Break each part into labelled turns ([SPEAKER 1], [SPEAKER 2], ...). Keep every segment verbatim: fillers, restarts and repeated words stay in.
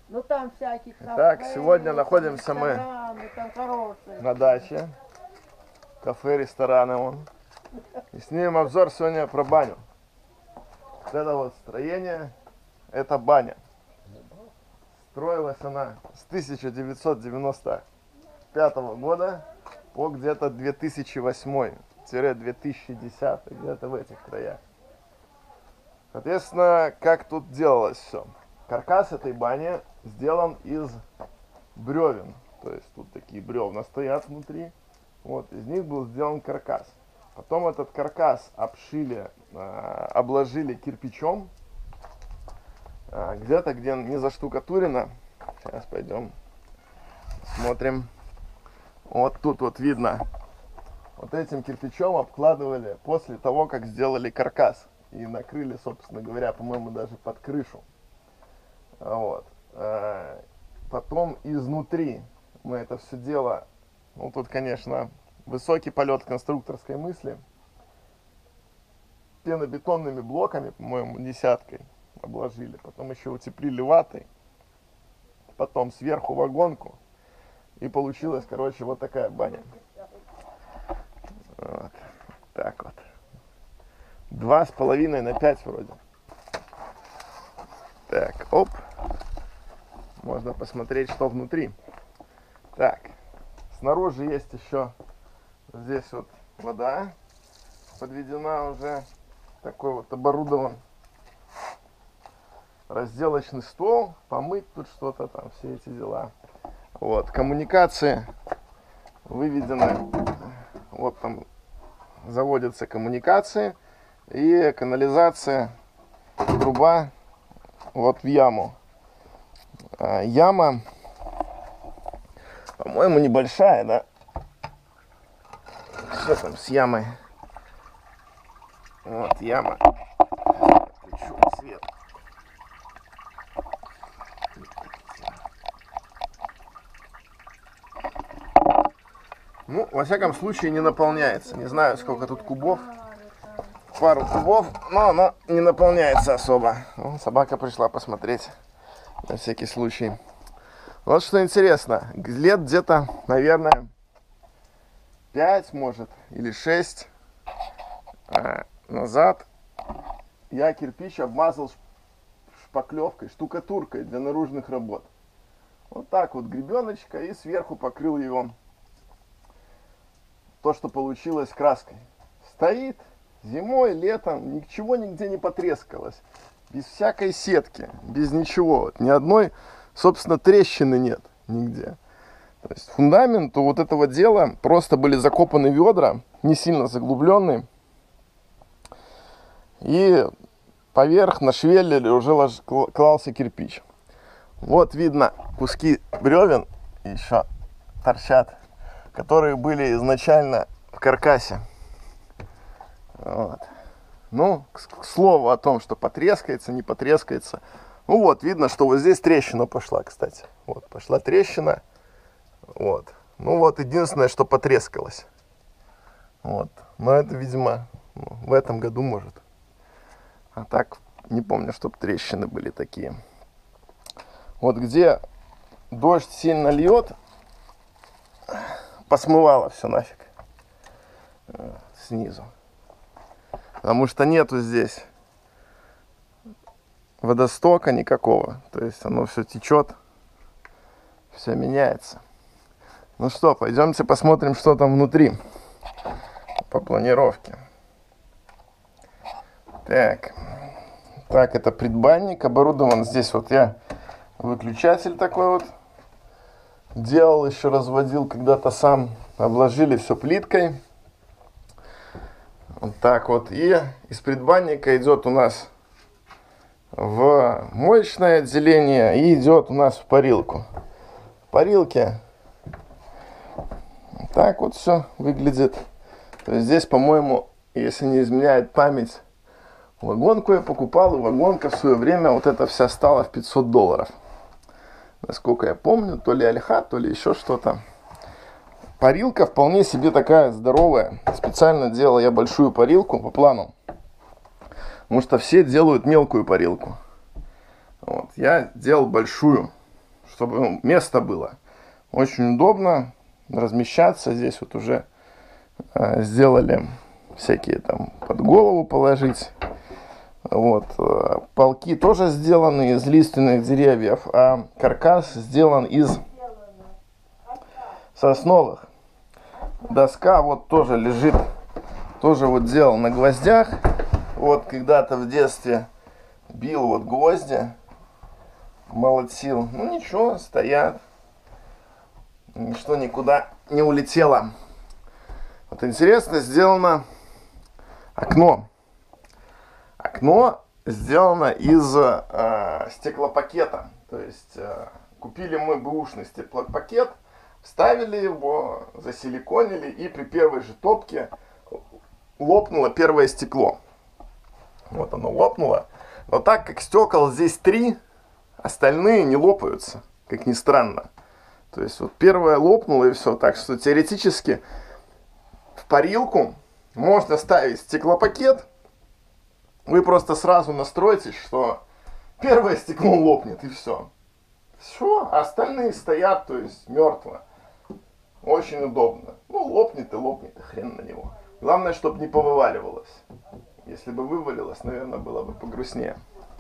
[SPEAKER 1] Ну там всякие кафе,
[SPEAKER 2] Так, сегодня находимся мы
[SPEAKER 1] там хорошие.
[SPEAKER 2] на даче. Кафе, рестораны вон. И снимем обзор сегодня про баню. Вот это вот строение, это баня. Строилась она с тысяча девятьсот девяносто пятого года по где-то две тысячи восьмой — две тысячи десятый, где-то в этих краях. Соответственно, как тут делалось все. Каркас этой бани сделан из бревен. То есть тут такие бревна стоят внутри. Вот, из них был сделан каркас. Потом этот каркас обшили, э, обложили кирпичом. Э, где-то, где не заштукатурено. Сейчас пойдем смотрим. Вот тут вот видно. Вот этим кирпичом обкладывали после того, как сделали каркас. И накрыли, собственно говоря, по-моему, даже под крышу. Вот. Потом изнутри мы это все дело, ну тут, конечно, высокий полет конструкторской мысли, пенобетонными блоками, по-моему, десяткой обложили, потом еще утеплили ватой, потом сверху вагонку, и получилась, короче, вот такая баня. Вот. Так вот. Два с половиной на пять вроде. Так, оп. Можно посмотреть, что внутри. Так, снаружи есть еще здесь вот вода подведена уже. Такой вот оборудован разделочный стол. Помыть тут что-то там, все эти дела. Вот, коммуникации выведены. Вот там заводятся коммуникации. И канализация, труба вот в яму. А, яма, по-моему, небольшая, да? Что там с ямой? Вот яма. Включу свет. Ну, во всяком случае, не наполняется. Не знаю, сколько тут кубов. Пару кубов, но она не наполняется особо. Ну, собака пришла посмотреть на всякий случай. Вот что интересно, лет где-то, наверное, пять, может, или шесть а, назад я кирпич обмазал шпаклевкой, штукатуркой для наружных работ. Вот так вот гребеночка, и сверху покрыл его, то, что получилось, краской. Стоит. Зимой, летом, ничего нигде не потрескалось. Без всякой сетки, без ничего. Ни одной, собственно, трещины нет нигде. То есть фундаменту вот этого дела просто были закопаны ведра, не сильно заглубленные. И поверх на швеллере уже лож... клался кирпич. Вот видно куски бревен еще торчат, которые были изначально в каркасе. Вот. Ну, к, к слову о том, что потрескается, не потрескается. Ну вот, видно, что вот здесь трещина пошла, кстати. Вот, пошла трещина. Вот. Ну вот, единственное, что потрескалось. Вот. Но это, видимо, ну, в этом году может. А так, не помню, чтобы трещины были такие. Вот где дождь сильно льет, посмывало все нафиг. Снизу. Потому что нету здесь водостока никакого. То есть оно все течет, все меняется. Ну что, пойдемте посмотрим, что там внутри по планировке. Так, так, это предбанник оборудован. Здесь вот я выключатель такой вот делал, еще разводил когда-то сам. Обложили все плиткой. Вот так вот. И из предбанника идет у нас в моечное отделение и идет у нас в парилку. В парилке так вот все выглядит. То есть здесь, по-моему, если не изменяет память, вагонку я покупал, и вагонка в свое время вот эта вся стала в пятьсот долларов. Насколько я помню, то ли альха, то ли еще что-то. Парилка вполне себе такая здоровая. Специально делал я большую парилку по плану. Потому что все делают мелкую парилку. Вот. Я делал большую. чтобы ну, место было. Очень удобно размещаться. Здесь вот уже э, сделали всякие там под голову положить. Вот. Полки тоже сделаны из лиственных деревьев, а каркас сделан из сосновых. Доска вот тоже лежит, тоже вот делал на гвоздях. Вот когда-то в детстве бил вот гвозди, молотил. Ну ничего, стоят. Ничто никуда не улетело. Вот интересно сделано окно. Окно сделано из э, стеклопакета. То есть э, купили мы бэушный стеклопакет, вставили его, засиликонили, и при первой же топке лопнуло первое стекло. Вот оно лопнуло. Но так как стекол здесь три, остальные не лопаются, как ни странно. То есть вот первое лопнуло и все. Так что теоретически в парилку можно ставить стеклопакет. Вы просто сразу настроитесь, что первое стекло лопнет, и все. Все, а остальные стоят, то есть мертво. Очень удобно. Ну, лопнет и лопнет, и хрен на него. Главное, чтобы не повываливалось. Если бы вывалилось, наверное, было бы погрустнее.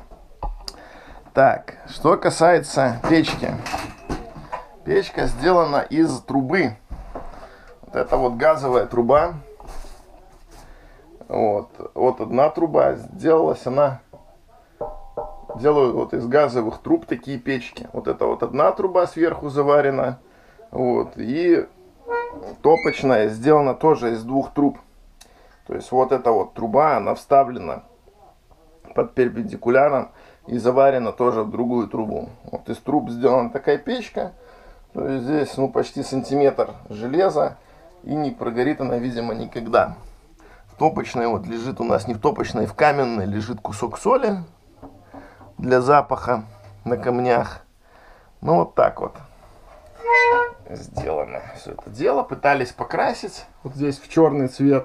[SPEAKER 2] Так, что касается печки. Печка сделана из трубы. Вот это вот газовая труба. Вот, вот одна труба. Сделалась она, делают вот из газовых труб такие печки. Вот это вот одна труба сверху заварена. Вот, и топочная сделана тоже из двух труб. То есть вот эта вот труба, она вставлена под перпендикуляром и заварена тоже в другую трубу. Вот из труб сделана такая печка. То есть здесь ну почти сантиметр железа, и не прогорит она, видимо, никогда. В топочной вот лежит у нас, не в топочной, в каменной лежит кусок соли для запаха на камнях. Ну вот так вот сделано все это дело. Пытались покрасить вот здесь в черный цвет.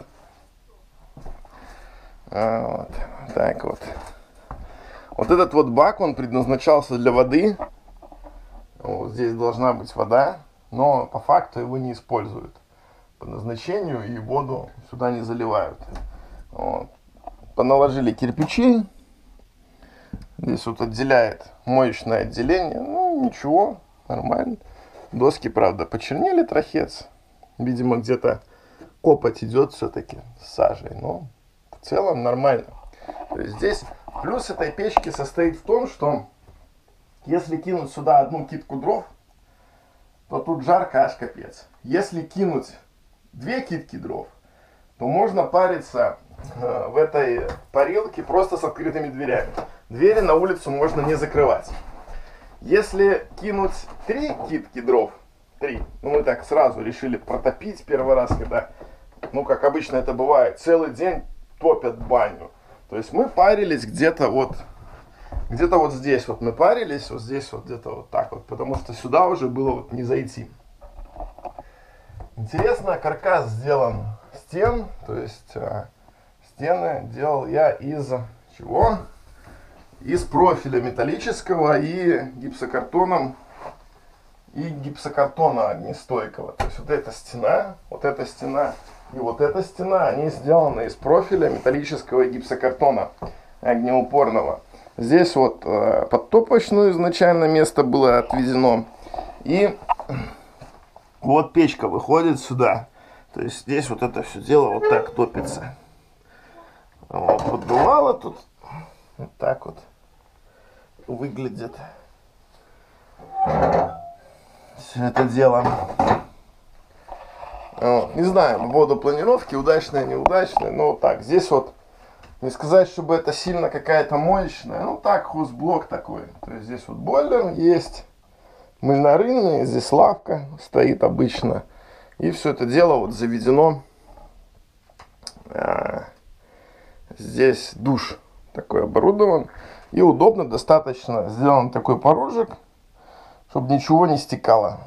[SPEAKER 2] А, вот так вот. Вот этот вот бак, он предназначался для воды. Вот здесь должна быть вода, но по факту его не используют по назначению, и воду сюда не заливают. Вот. Поналожили кирпичи. Здесь вот отделяет моечное отделение. Ну ничего, нормально. Доски, правда, почернели трохец. Видимо, где-то копоть идет все-таки с сажей. Но в целом нормально. То есть здесь плюс этой печки состоит в том, что если кинуть сюда одну китку дров, то тут жарко аж капец. Если кинуть две китки дров, то можно париться э, в этой парилке просто с открытыми дверями. Двери на улицу можно не закрывать. Если кинуть три китки дров, три, ну мы так сразу решили протопить первый раз, когда, ну как обычно это бывает, целый день топят баню. То есть мы парились где-то вот, где-то вот здесь вот мы парились, вот здесь вот где-то вот так вот, потому что сюда уже было вот не зайти. Интересно, каркас сделан стен, то есть э, стены делал я из чего? Из профиля металлического и гипсокартоном, и гипсокартона огнестойкого. То есть вот эта стена, вот эта стена и вот эта стена, они сделаны из профиля металлического и гипсокартона огнеупорного. Здесь вот э, под топочную изначально место было отведено. И вот печка выходит сюда. То есть здесь вот это все дело вот так топится. Вот, поддувало тут. Вот так вот выглядит все это дело. Вот. Не знаю, по поводу планировки, удачная, неудачная, но вот так. Здесь вот, не сказать, чтобы это сильно какая-то моечная, ну так, хозблок такой. То есть здесь вот бойлер есть, мыльнорынный, здесь лавка стоит обычно. И все это дело вот заведено. А, здесь душ такой оборудован. И удобно достаточно сделан такой порожек, чтобы ничего не стекало.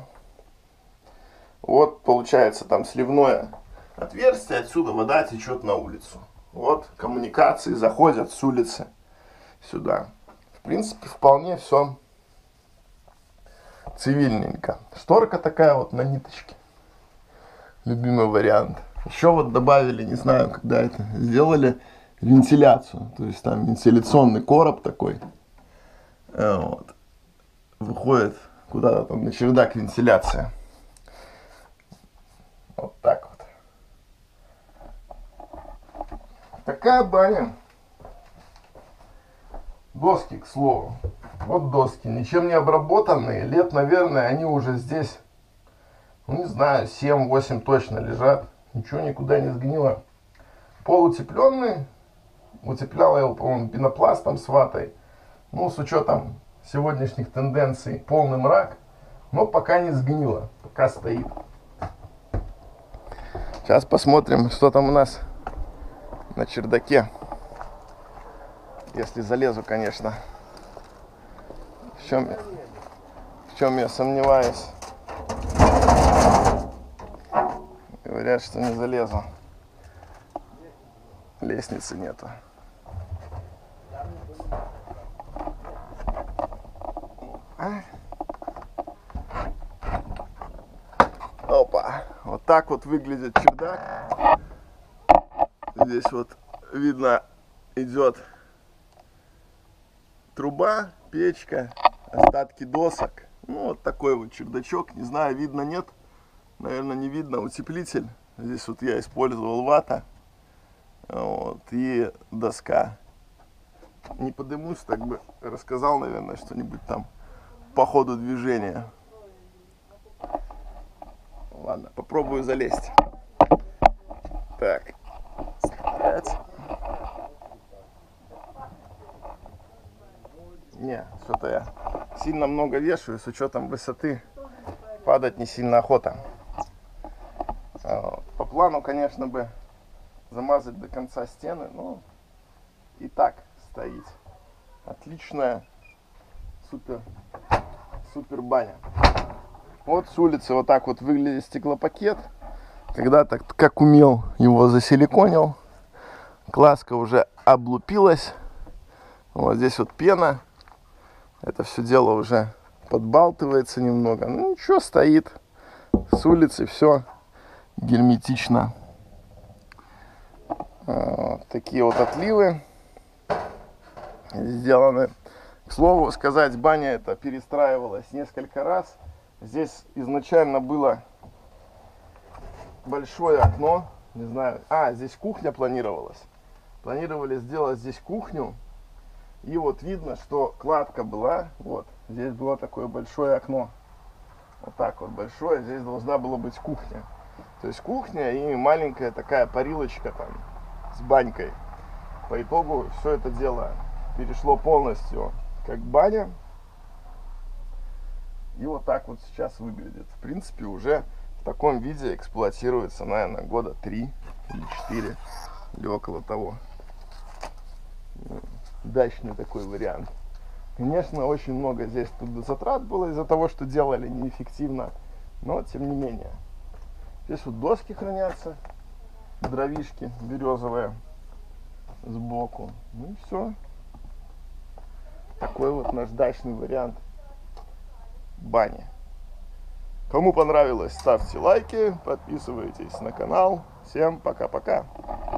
[SPEAKER 2] Вот получается там сливное отверстие, отсюда вода течет на улицу. Вот коммуникации заходят с улицы сюда. В принципе, вполне все цивильненько. Шторка такая вот на ниточке. Любимый вариант. Еще вот добавили, не знаю, когда это сделали, вентиляцию. То есть там вентиляционный короб такой. Вот. Выходит куда-то там на чердак вентиляция. Вот так вот. Такая баня. Доски, к слову. Вот доски, ничем не обработанные. Лет, наверное, они уже здесь, ну не знаю, семь-восемь точно лежат. Ничего никуда не сгнило. Пол утепленный. Утеплял я его, по-моему, пенопластом с ватой. Ну, с учетом сегодняшних тенденций, полный мрак. Но пока не сгнило. Пока стоит. Сейчас посмотрим, что там у нас на чердаке. Если залезу, конечно. В чем, в чем я сомневаюсь. Говорят, что не залезу. Лестницы нету. А? Опа. Вот так вот выглядит чердак. Здесь вот видно идет труба, печка, остатки досок. Ну, вот такой вот чердачок. Не знаю, видно, нет. Наверное, не видно. Утеплитель. Здесь вот я использовал вата. Вот, и доска. Не подымусь, так бы рассказал, наверное, что-нибудь там по ходу движения. Ладно, попробую залезть. Так. Стоять. Не, что-то я сильно много вешаю, с учетом высоты падать не сильно охота. По плану, конечно, бы замазать до конца стены, но и так стоит. Отличная, супер, супер баня. Вот с улицы вот так вот выглядит стеклопакет. Когда-то, как умел, его засиликонил. Краска уже облупилась. Вот здесь вот пена. Это все дело уже подбалтывается немного. Ну ничего, стоит. С улицы все герметично. Вот такие вот отливы сделаны. К слову сказать, баня эта перестраивалась несколько раз. Здесь изначально было большое окно. Не знаю. А, здесь кухня планировалась. Планировали сделать здесь кухню. И вот видно, что кладка была. Вот. Здесь было такое большое окно. Вот так вот большое. Здесь должна была быть кухня. То есть кухня и маленькая такая парилочка там с банькой. По итогу все это дело перешло полностью как баня. И вот так вот сейчас выглядит. В принципе, уже в таком виде эксплуатируется, наверное, года три или четыре. Или около того. Дачный такой вариант. Конечно, очень много здесь трудозатрат было из-за того, что делали неэффективно. Но, тем не менее. Здесь вот доски хранятся. Дровишки березовые сбоку. Ну и все. Такой вот наш дачный вариант бани. Кому понравилось, ставьте лайки, подписывайтесь на канал. Всем пока-пока.